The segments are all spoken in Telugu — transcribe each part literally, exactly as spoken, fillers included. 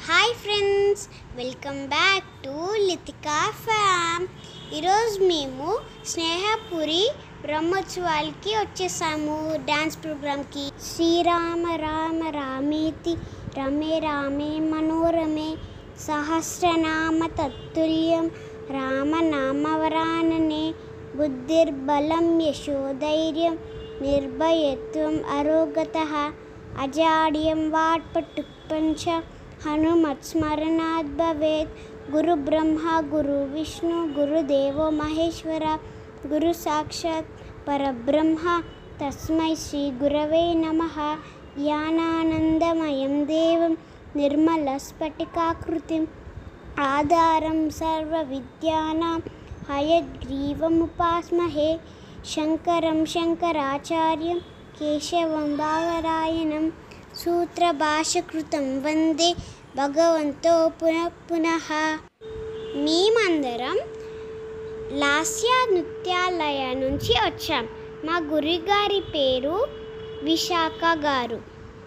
Hi friends, welcome back to Lithika fam. ఈరోజు మేము స్నేహపురి బ్రహ్మోత్సవాలకి వచ్చేసాము, డ్యాన్స్ ప్రోగ్రామ్కి. శ్రీరామ రామ రామేతి రమే రామే మనోరమే సహస్రనామ తత్తుల్యం రామనామవరాననే బుద్ధిర్బలం యశోధైర్యం నిర్భయత్వం అరోగతః అజాడ్యం వాట్పటుపంచ హనుమత్స్మరణాత్ భవేత్. గురు బ్రహ్మ గురు విష్ణు గురుదేవో మహేశ్వర గురు సాక్షాత్ పరబ్రహ్మ తస్మై శ్రీ గురవే నమః. జ్ఞానానందమయం దేవం నిర్మలస్ఫటికాకృతిం ఆధారం సర్వ విద్యానాం హయగ్రీవముపాస్మహే. శంకరం శంకరాచార్యం కేశవం బాదరాయణం సూత్రభాష్యకృతం వందే భగవంతో పునః పునః. మేమందరం లాస్య నృత్యాలయ నుంచి వచ్చాం. మా గురుగారి పేరు విశాఖ గారు.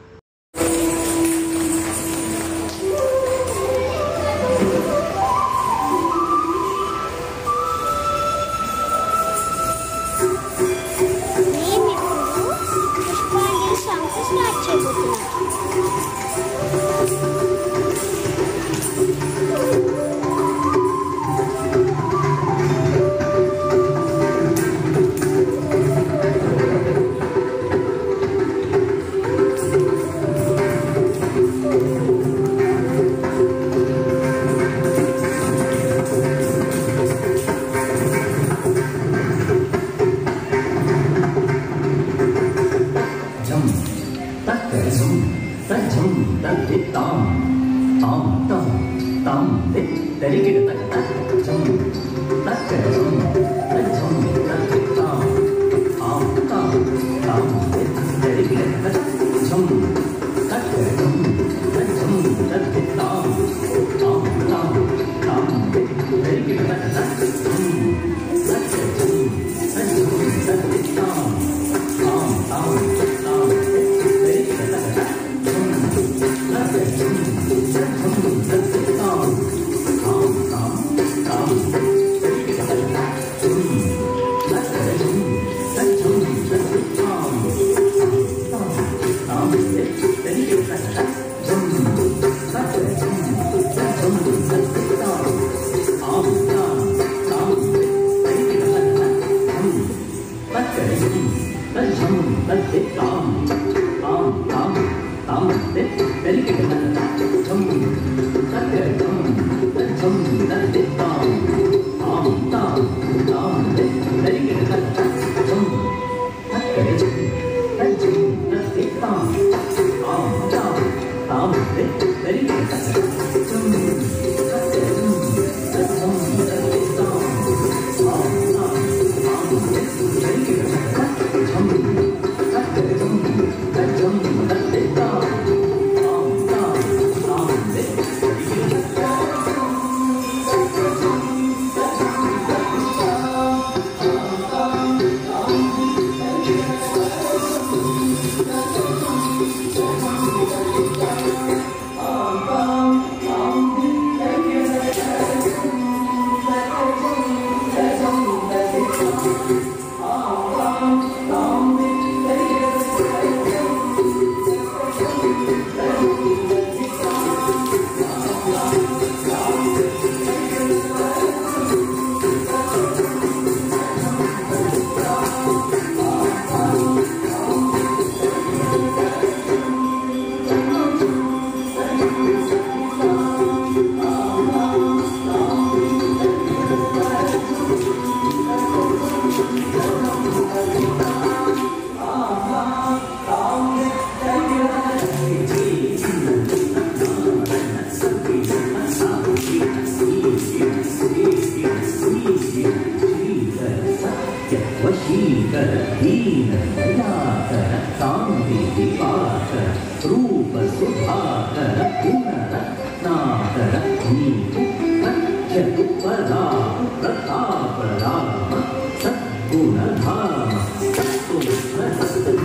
స్టార్ట్ చేయబోతున్నాం.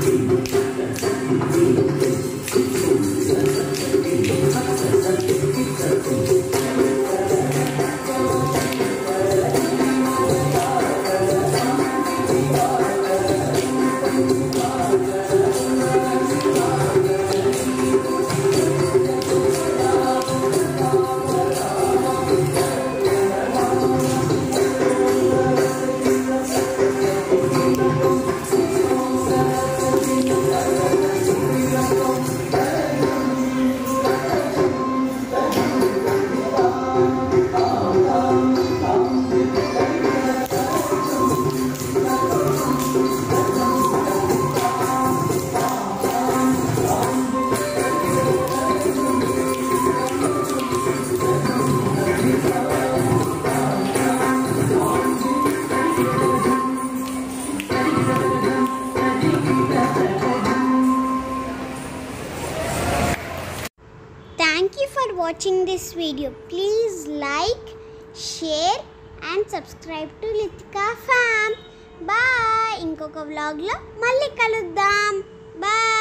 Thank you. you for watching this video. Please like, share and subscribe to Litika Fam. Bye. ఇంకొక vlog లో మళ్ళీ కలుద్దాం. Bye.